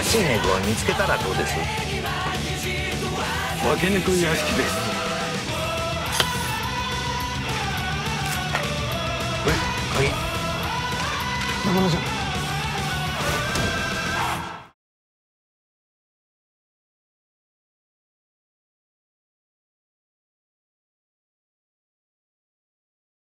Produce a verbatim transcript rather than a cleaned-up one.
新しい猫を見つけたらどうです？ 化け猫屋敷です。 これ鍵。 山田じゃん。